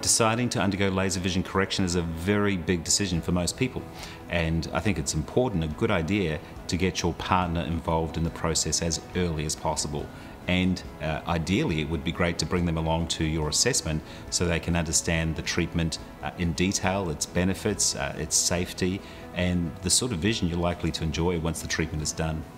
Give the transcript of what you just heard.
Deciding to undergo laser vision correction is a very big decision for most people, and I think it's important, a good idea, to get your partner involved in the process as early as possible. And ideally, it would be great to bring them along to your assessment so they can understand the treatment in detail, its benefits, its safety, and the sort of vision you're likely to enjoy once the treatment is done.